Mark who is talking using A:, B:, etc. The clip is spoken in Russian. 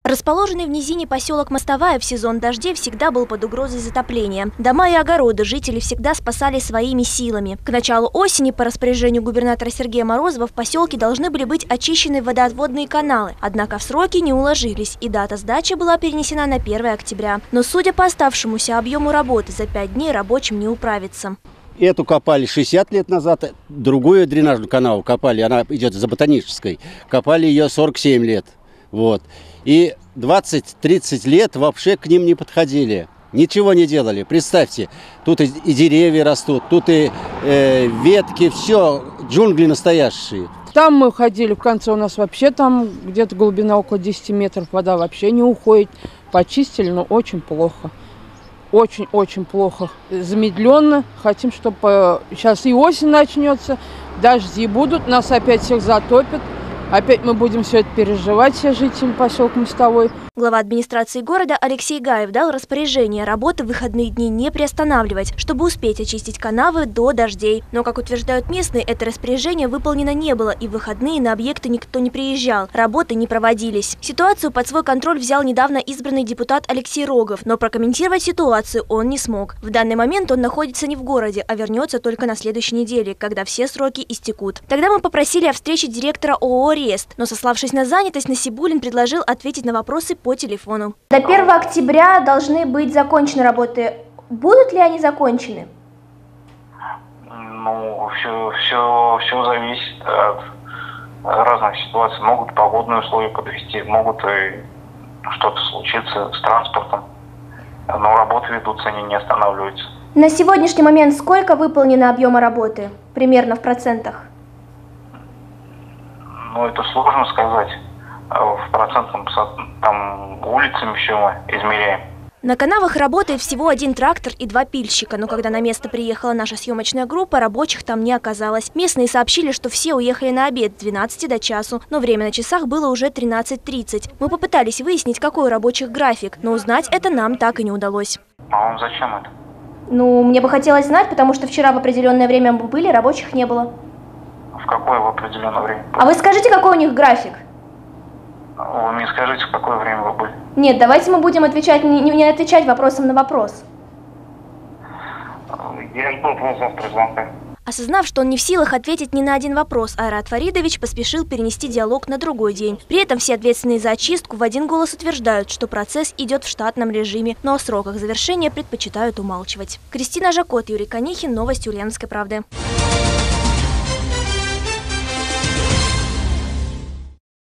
A: Расположенный в низине поселок Мостовая в сезон дождей всегда был под угрозой затопления. Дома и огороды жители всегда спасали своими силами. К началу осени по распоряжению губернатора Сергея Морозова в поселке должны были быть очищены водоотводные каналы. Однако в сроки не уложились, и дата сдачи была перенесена на 1 октября. Но судя по оставшемуся объему работы, за 5 дней рабочим не управиться.
B: Эту копали 60 лет назад, другую дренажную канаву копали, она идет за Ботанической, копали ее 47 лет. Вот. И 20-30 лет вообще к ним не подходили. Ничего не делали. Представьте, тут и деревья растут, тут и ветки, все, джунгли настоящие.
C: Там мы ходили, в конце у нас вообще там где-то глубина около 10 метров, вода вообще не уходит. Почистили, но очень плохо. Очень-очень плохо. Замедленно. Хотим, чтобы сейчас и осень начнется, дожди будут, нас опять всех затопят. Опять мы будем все это переживать, все жители поселка Мостовой.
A: Глава администрации города Алексей Гаев дал распоряжение работы в выходные дни не приостанавливать, чтобы успеть очистить канавы до дождей. Но, как утверждают местные, это распоряжение выполнено не было, и в выходные на объекты никто не приезжал, работы не проводились. Ситуацию под свой контроль взял недавно избранный депутат Алексей Рогов, но прокомментировать ситуацию он не смог. В данный момент он находится не в городе, а вернется только на следующей неделе, когда все сроки истекут. Тогда мы попросили о встрече директора ООО «Рест», но, сославшись на занятость, Насибуллин предложил ответить на вопросы по телефону. До 1 октября должны быть закончены работы. Будут ли они закончены?
D: Ну, все зависит от разных ситуаций. Могут погодные условия подвести, могут и что-то случиться с транспортом. Но работы ведутся, они не останавливаются.
A: На сегодняшний момент сколько выполнено объема работы? Примерно в процентах?
D: Ну, это сложно сказать. В процентном, там улицами еще мы измеряем.
A: На канавах работает всего 1 трактор и 2 пильщика, но когда на место приехала наша съемочная группа, рабочих там не оказалось. Местные сообщили, что все уехали на обед с 12 до часу, но время на часах было уже 13:30. Мы попытались выяснить, какой у рабочих график, но узнать это нам так и не удалось.
D: А вам зачем это?
A: Ну, мне бы хотелось знать, потому что вчера в определенное время мы были, рабочих не было.
D: В какое в определенное время?
A: А вы скажите, какой у них график?
D: Вы мне скажите, в какое время вы были?
A: Нет, давайте мы будем отвечать, не отвечать вопросом на вопрос.
D: Я жду от вас завтра звонка.
A: Осознав, что он не в силах ответить ни на один вопрос, Айрат Фаридович поспешил перенести диалог на другой день. При этом все ответственные за очистку в один голос утверждают, что процесс идет в штатном режиме, но о сроках завершения предпочитают умалчивать. Кристина Жакот, Юрий Конихин, новости Ульяновской правды.